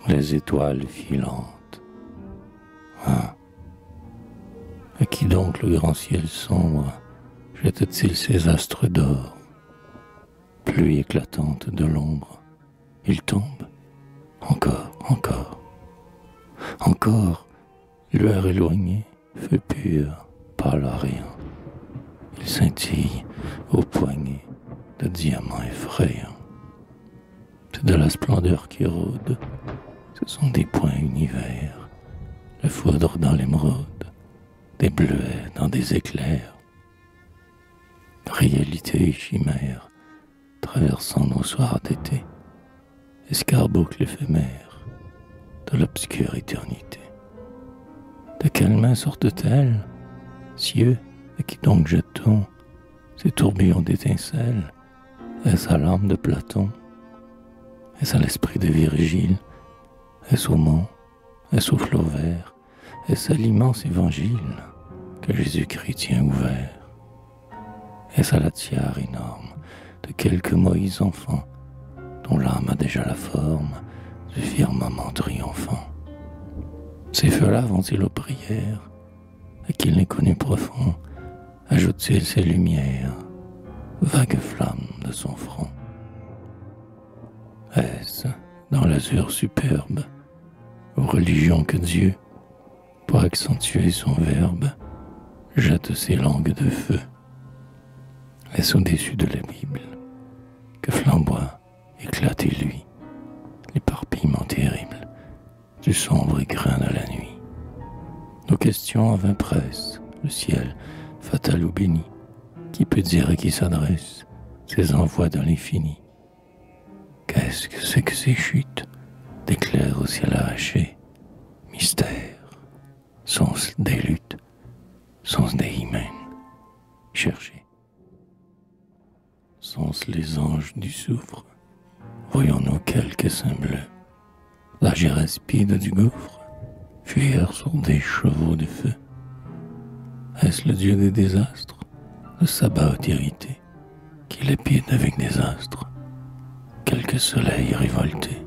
les étoiles filantes. Ah, à qui donc le grand ciel sombre jette-t-il ses astres d'or? Pluie éclatante de l'ombre, il tombe, encore, encore, encore, lueur éloignée, feu pur, pâle à rien. Il scintille aux poignets de diamants effrayants. C'est de la splendeur qui rôde, ce sont des points univers, la foudre dans l'émeraude, des bleuets dans des éclairs. Réalité et chimère, traversant nos soirs d'été, escarboucle éphémère de l'obscure éternité. De quelle main sortent-elles, cieux, à qui donc jette-t-on ces tourbillons d'étincelles? Est-ce à l'âme de Platon? Est-ce à l'esprit de Virgile? Est-ce au mont? Est-ce au flot vert? Est-ce à l'immense évangile que Jésus-Christ tient ouvert? Est-ce à la tiare énorme de quelques Moïse enfants dont l'âme a déjà la forme du firmament triomphant? Ces feux-là vont-ils aux prières? À qui l'inconnu profond ajoute-t-il ses lumières, vagues flammes de son front? Est-ce dans l'azur superbe aux religions que Dieu, pour accentuer son verbe, jette ses langues de feu? Est-ce au-dessus de la Bible que flamboie, éclate et luit l'éparpillement terrible du sombre écrin de la nuit? Nos questions en vain pressent le ciel, fatal ou béni. Qui peut dire à qui s'adresse ces envois de l'infini? Qu'est-ce que c'est que ces chutes d'éclairs au ciel arraché? Mystère, sont-ce des luttes? Sont-ce des hymens cherchés? Sont-ce les anges du soufre? Voyons-nous quelques saints bleus, la géraspide du gouffre, fuir sur des chevaux de feu? Est-ce le dieu des désastres, le sabbat irrité, qui lapide avec des astres quelques soleils révoltés?